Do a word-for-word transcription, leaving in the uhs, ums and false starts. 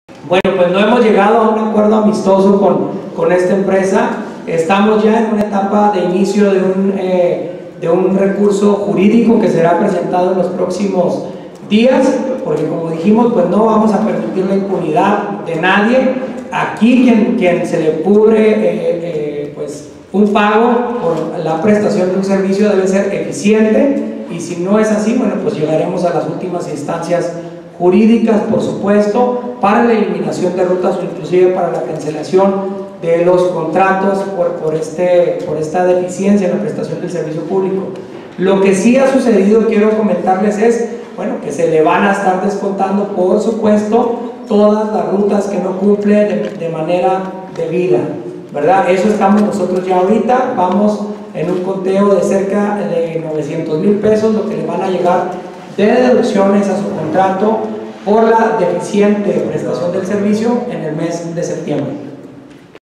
Bueno, pues no hemos llegado a un acuerdo amistoso con, con esta empresa. Estamos ya en una etapa de inicio de un, eh, de un recurso jurídico que será presentado en los próximos días, porque como dijimos, pues no vamos a permitir la impunidad de nadie. Aquí quien, quien se le cubre eh, eh, pues un pago por la prestación de un servicio debe ser eficiente, y si no es así, bueno, pues llegaremos a las últimas instancias jurídicas, por supuesto, para la eliminación de rutas o inclusive para la cancelación de los contratos por, por, este, por esta deficiencia en la prestación del servicio público. Lo que sí ha sucedido, quiero comentarles, es bueno, que se le van a estar descontando, por supuesto, todas las rutas que no cumple de, de manera debida, ¿verdad? Eso estamos nosotros ya ahorita, vamos en un conteo de cerca de novecientos mil pesos, lo que le van a llegar de deducciones a su contrato por la deficiente prestación del servicio en el mes de septiembre.